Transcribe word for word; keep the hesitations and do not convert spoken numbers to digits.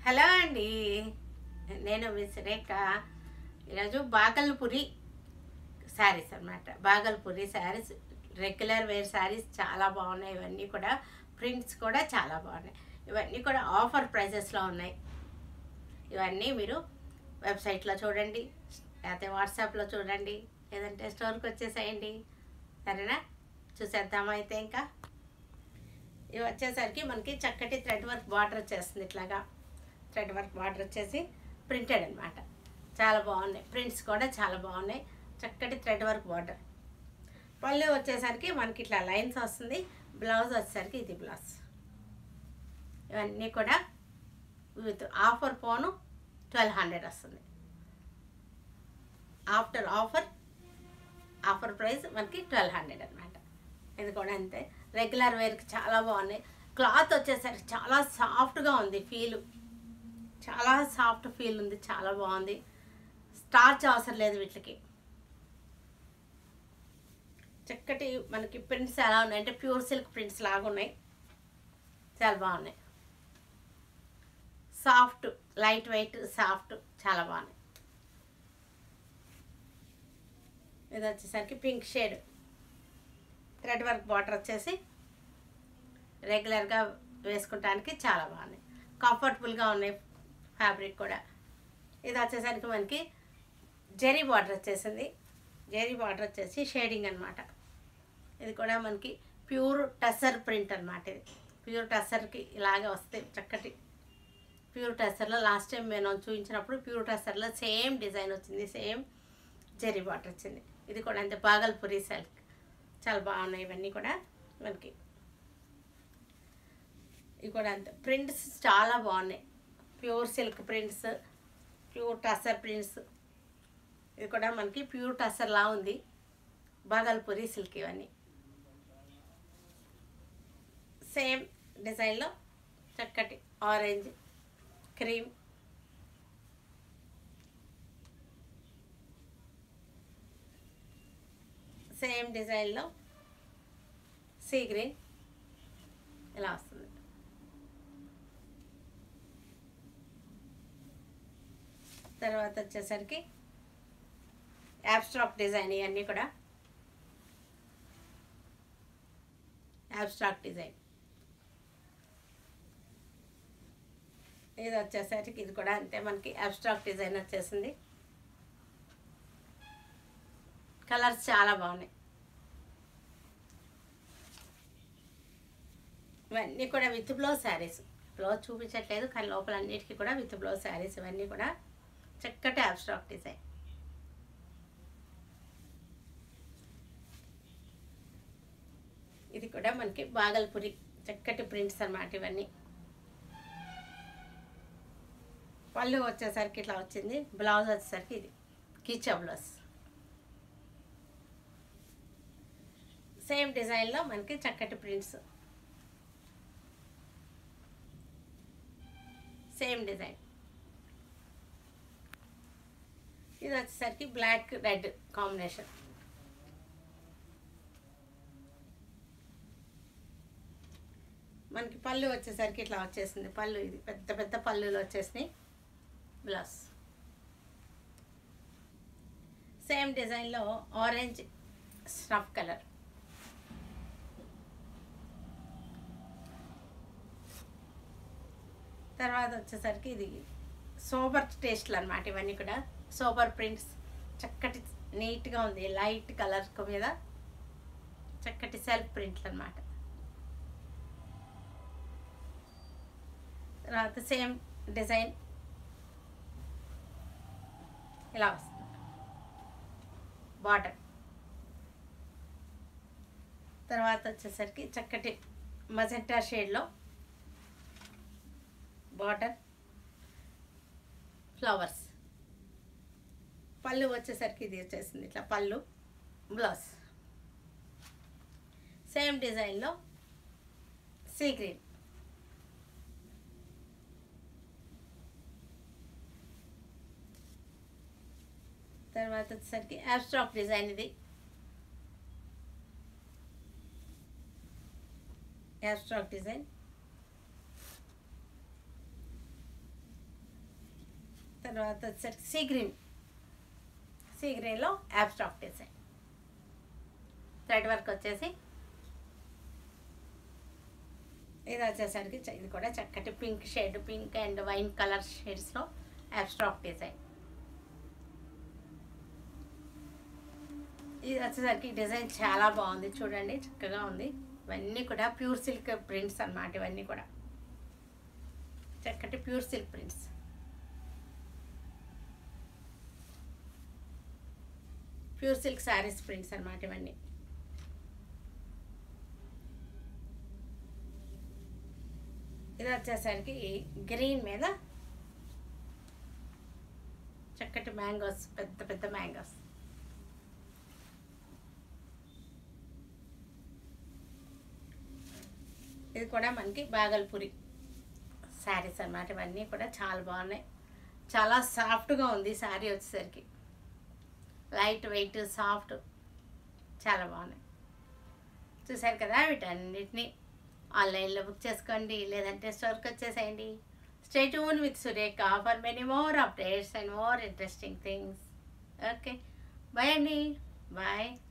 Hello అండి, నేను మీ సురేఖ. ఈరోజు బాగల్పురి శారీస్ అన్నమాట. Bhagalpuri sarees regular wear sarees చాలా బాగున్నాయి. ఇవన్నీ కూడా ప్రింట్స్ కూడా చాలా బాగున్నాయి. ఇవన్నీ కూడా ఆఫర్ ప్రైజెస్లో ఉన్నాయి. ఇవన్నీ మీరు వెబ్సైట్లో చూడండి, లేకపోతే వాట్సాప్లో చూడండి, లేదంటే స్టోర్కి వచ్చేసేయండి. సరేనా? చూసేద్దామా అయితే. ఇంకా ఇవి వచ్చేసరికి మనకి చక్కటి థ్రెడ్ వర్క్ బార్డర్ వచ్చేస్తుంది. ఇట్లాగా థ్రెడ్ వర్క్ బార్డర్ వచ్చేసి ప్రింటెడ్ అనమాట. చాలా బాగున్నాయి. ప్రింట్స్ కూడా చాలా బాగున్నాయి. చక్కటి థ్రెడ్ వర్క్ బార్డర్. పళ్ళు వచ్చేసరికి మనకి ఇట్లా లైన్స్ వస్తుంది. బ్లౌజ్ వచ్చేసరికి ఇది బ్లౌజ్. ఇవన్నీ కూడా విత్ ఆఫర్ పోను ట్వెల్వ్ హండ్రెడ్ వస్తుంది. ఆఫ్టర్ ఆఫర్ ఆఫర్ ప్రైస్ మనకి ట్వెల్వ్ హండ్రెడ్ అనమాట. ఇది కూడా అంతే. రెగ్యులర్ వేర్కి చాలా బాగున్నాయి. క్లాత్ వచ్చేసరికి చాలా సాఫ్ట్గా ఉంది. ఫీల్ చాలా సాఫ్ట్ ఫీల్ ఉంది. చాలా బాగుంది. స్టార్చ్ అవసరం లేదు వీటికి. చక్కటి మనకి ప్రింట్స్ ఎలా ఉన్నాయి అంటే ప్యూర్ సిల్క్ ప్రింట్స్ లాగా ఉన్నాయి. చాలా బాగున్నాయి. సాఫ్ట్, లైట్ వెయిట్, సాఫ్ట్, చాలా బాగున్నాయి. ఇది వచ్చేసరికి pink shade thread work border వచ్చేసి రెగ్యులర్గా వేసుకుంటానికి చాలా బాగున్నాయి. కంఫర్టబుల్గా ఉన్నాయి. ఫ్యాబ్రిక్ కూడా. ఇది వచ్చేసరికి మనకి జెరీ బార్డర్ వచ్చేసింది. జెరీ బార్డర్ వచ్చేసి షేడింగ్ అనమాట. ఇది కూడా మనకి ప్యూర్ టసర్ ప్రింట్ అనమాట. ఇది ప్యూర్ టసర్కి ఇలాగే వస్తాయి. చక్కటి ప్యూర్ టసర్లో లాస్ట్ టైం నేను చూపించినప్పుడు ప్యూర్ టసర్లో సేమ్ డిజైన్ వచ్చింది. సేమ్ జెరీ బార్డర్ వచ్చింది. ఇది కూడా అంతే. బాగల్పురి సిల్క్ చాలా బాగున్నాయి. ఇవన్నీ కూడా మనకి ఇవి కూడా అంతే. ప్రింట్స్ చాలా బాగున్నాయి. Pure silk prints, pure tussar prints. ఇది కూడా మనకి ప్యూర్ టసర్లా ఉంది. బాగల్పురి సిల్క్. ఇవన్నీ సేమ్ డిజైన్లో చక్కటి ఆరెంజ్, క్రీమ్, సేమ్ డిజైన్లో సీ గ్రీన్ ఇలా వస్తుంది. తర్వాత వచ్చేసరికి యాబ్స్ట్రాక్ట్ డిజైన్. ఇవన్నీ కూడా యాబ్స్ట్రాక్ట్ డిజైన్. ఇది వచ్చేసరికి ఇది కూడా అంతే. మనకి యాబ్స్ట్రాక్ట్ డిజైన్ వచ్చేసింది. కలర్స్ చాలా బాగున్నాయి. ఇవన్నీ కూడా విత్ బ్లౌజ్ శారీస్. బ్లౌజ్ చూపించట్లేదు కానీ లోపల అన్నిటికీ కూడా విత్ బ్లౌజ్ శారీస్. ఇవన్నీ కూడా చక్కటి అబ్స్ట్రాక్ట్ డిజైన్. ఇది కూడా మనకి బాగల్పురి చక్కటి ప్రింట్స్ అన్నమాట. ఇవన్నీ పళ్ళు వచ్చేసరికి ఇట్లా వచ్చింది. బ్లౌజ్ వచ్చేసరికి ఇది కిచా బ్లౌజ్. సేమ్ డిజైన్లో మనకి చక్కటి ప్రింట్స్. Same design. ఇది వచ్చేసరికి బ్లాక్ రెడ్ కాంబినేషన్. మనకి పళ్ళు వచ్చేసరికి ఇట్లా వచ్చేసింది. పళ్ళు ఇది పెద్ద పెద్ద పళ్ళులు వచ్చేసినాయి. బ్లౌజ్ సేమ్ డిజైన్లో ఆరెంజ్ స్నఫ్ కలర్. తర్వాత వచ్చేసరికి ఇది సోబర్ టేస్ట్లు అనమాట. ఇవన్నీ కూడా సోబర్ ప్రింట్స్. చక్కటి నీట్గా ఉంది. లైట్ కలర్ మీద చక్కటి సెల్ఫ్ ప్రింట్లు అనమాట. తర్వాత సేమ్ డిజైన్ ఇలా వస్తుంది. బార్డర్ తర్వాత వచ్చేసరికి చక్కటి మజెంటా షేడ్లో బార్డర్, ఫ్లవర్స్. పళ్ళు వచ్చేసరికి ఇది వచ్చేసింది ఇట్లా పళ్ళు, బ్లౌజ్. సేమ్ డిజైన్లో సీ గ్రీన్. తర్వాత వచ్చేసరికి అబ్స్ట్రాక్ట్ డిజైన్. ఇది abstract design. తర్వాత వచ్చేసరికి సీ గ్రీన్, సీ గ్రీన్లో అబ్స్ట్రాక్ట్ డిజైన్. థ్రెడ్ వర్క్ వచ్చేసి ఇది వచ్చేసరికి ఇది కూడా చక్కటి pink shade, pink and wine colour షేడ్స్లో అబ్స్ట్రాక్ట్ డిజైన్. ఇది వచ్చేసరికి డిజైన్ చాలా బాగుంది చూడండి, చక్కగా ఉంది. ఇవన్నీ కూడా ప్యూర్ సిల్క్ ప్రింట్స్ అన్నమాట. ఇవన్నీ కూడా చక్కటి pure silk prints. Pure silk sarees prints అన్నమాట ఇవన్నీ. ఇది వచ్చేసరికి గ్రీన్ మీద చక్కటి మ్యాంగోస్, పెద్ద పెద్ద మ్యాంగోస్. ఇది కూడా మనకి బాగల్పూరి శారీస్ అన్నమాట. ఇవన్నీ కూడా చాలా బాగున్నాయి, చాలా సాఫ్ట్గా ఉంది శారీ వచ్చేసరికి. లైట్ వెయిట్, సాఫ్ట్, చాలా బాగున్నాయి. చూసారు కదా, వీటన్నిటిని ఆన్లైన్లో బుక్ చేసుకోండి, లేదంటే స్టోర్కి వచ్చేసేయండి. Stay tune with Surekha for many more updates and more interesting things. Okay, bye అండి, బాయ్.